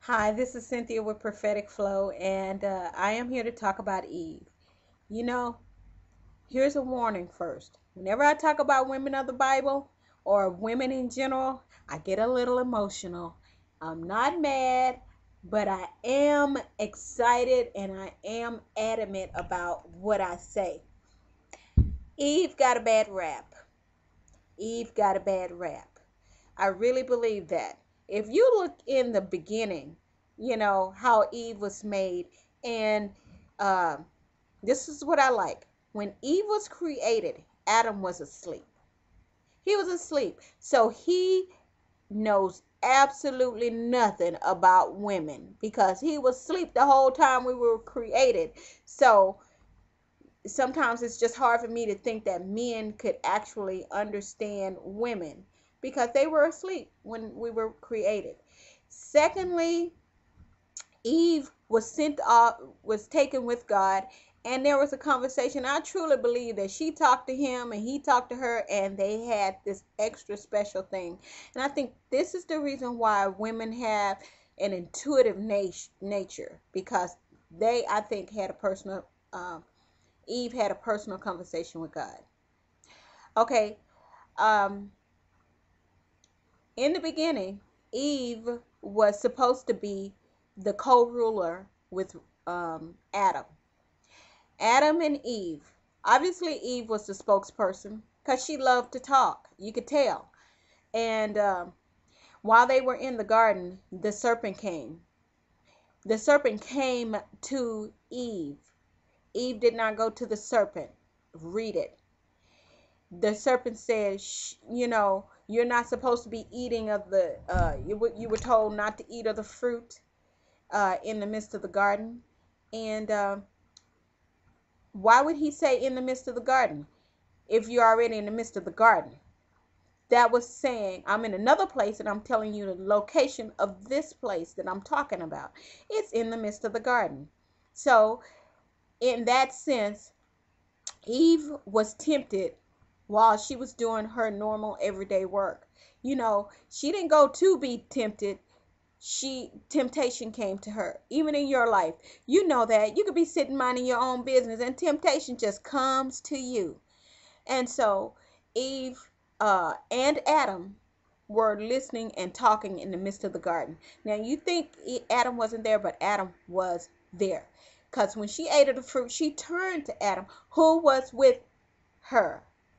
Hi, this is Cynthia with Prophetic Flow, and I am here to talk about Eve. You know, here's a warning first. Whenever I talk about women of the Bible or women in general, I get a little emotional. I'm not mad, but I am excited and I am adamant about what I say. Eve got a bad rap. Eve got a bad rap. I really believe that. If you look in the beginning, how Eve was made, and uh, this is what I like. When Eve was created, Adam was asleep. He was asleep. So he knows absolutely nothing about women because he was asleep the whole time we were created. So sometimes it's just hard for me to think that men could actually understand women because they were asleep when we were created. Secondly, Eve was sent off, was taken with God, and there was a conversation. I truly believe that she talked to him and he talked to her, and they had this extra special thing. And I think this is the reason why women have an intuitive nature, because they, I think, had a personal Eve had a personal conversation with God. Okay, um, in the beginning, Eve was supposed to be the co-ruler with Adam. Adam and Eve. Obviously, Eve was the spokesperson because she loved to talk. You could tell. And while they were in the garden, the serpent came. The serpent came to Eve. Eve did not go to the serpent. Read it. The serpent said, you're not supposed to be eating of the, you were told not to eat of the fruit in the midst of the garden. And why would he say in the midst of the garden if you're already in the midst of the garden? That was saying, I'm in another place and I'm telling you the location of this place that I'm talking about. It's in the midst of the garden. So, in that sense, Eve was tempted while she was doing her normal everyday work. She didn't go to be tempted. Temptation came to her. Even in your life, you know that you could be sitting minding your own business and temptation just comes to you. And so Eve and Adam were listening and talking in the midst of the garden. Now you think Adam wasn't there, but Adam was there. Because when she ate of the fruit, she turned to Adam, who was with her,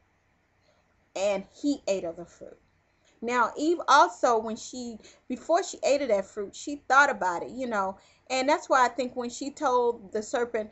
and he ate of the fruit. Now, Eve also, before she ate of that fruit, she thought about it, and that's why I think when she told the serpent,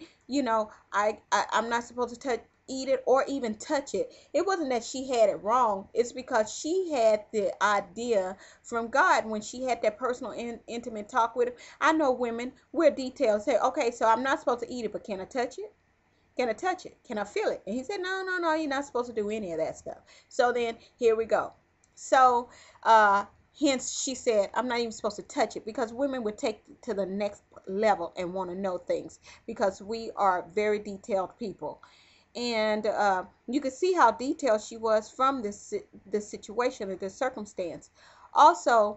I'm not supposed to eat it or even touch it, it wasn't that she had it wrong. It's because she had the idea from God when she had that personal, intimate talk with him. I know women, we're detailed, say, okay, so I'm not supposed to eat it, but can I touch it? Can I touch it? Can I feel it? And he said, no, no, no, you're not supposed to do any of that stuff. So then here we go. So hence she said, I'm not even supposed to touch it, because women would take it to the next level and want to know things because we are very detailed people. And you could see how detailed she was from this situation or this circumstance. Also,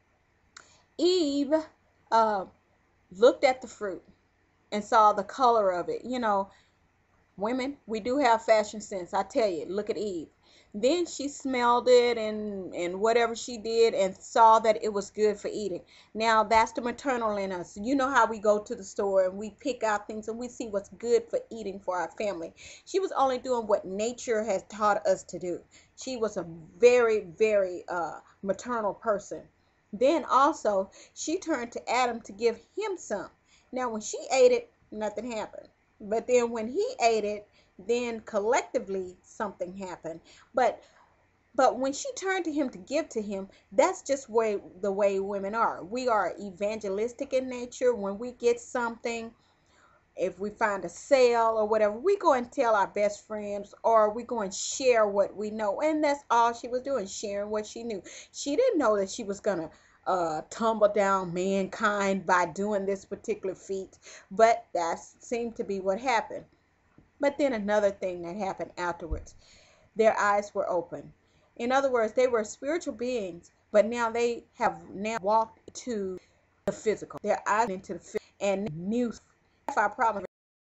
Eve uh, looked at the fruit and saw the color of it. Women, we do have fashion sense. I tell you, look at Eve. Then she smelled it and whatever she did and saw that it was good for eating. Now that's the maternal in us. You know how we go to the store and we pick out things and we see what's good for eating for our family. She was only doing what nature has taught us to do. She was a very, very maternal person. Then also she turned to Adam to give him some. Now when she ate it, nothing happened. But then when he ate it, then collectively something happened. But when she turned to him to give to him, that's just the way women are. We are evangelistic in nature. When we get something, if we find a sale or whatever, we go and tell our best friends, or we go and share what we know. And that's all she was doing, sharing what she knew. She didn't know that she was going to tumble down mankind by doing this particular feat, but that seemed to be what happened. But then another thing that happened afterwards, their eyes were open. In other words, they were spiritual beings, but now they have now walked to the physical. Their eyes into the physical and news. That's our problem.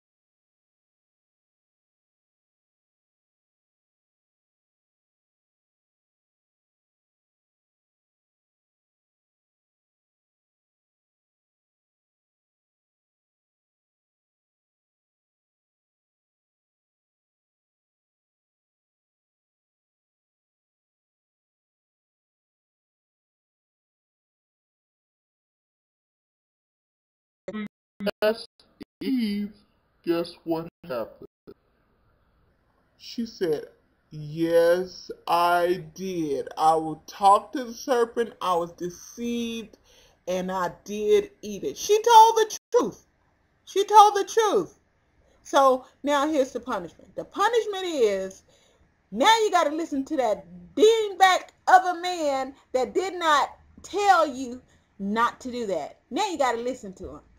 Asked Eve, guess what happened? She said, yes, I did. I will talk to the serpent. I was deceived and I did eat it. She told the truth. She told the truth. So now here's the punishment. The punishment is now you got to listen to that dingback of a man that did not tell you not to do that. Now you got to listen to him.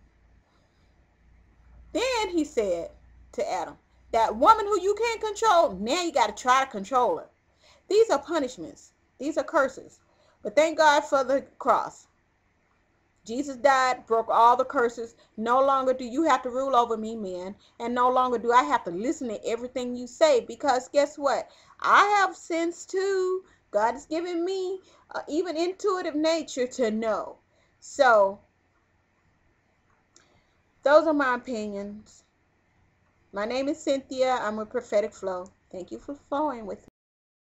Then he said to Adam, that woman who you can't control, now you got to try to control her. These are punishments. These are curses. But thank God for the cross. Jesus died, broke all the curses. No longer do you have to rule over me, man. And no longer do I have to listen to everything you say. Because guess what? I have sense too. God has given me even intuitive nature to know. So, those are my opinions. My name is Cynthia. I'm with Prophetic Flow. Thank you for flowing with me.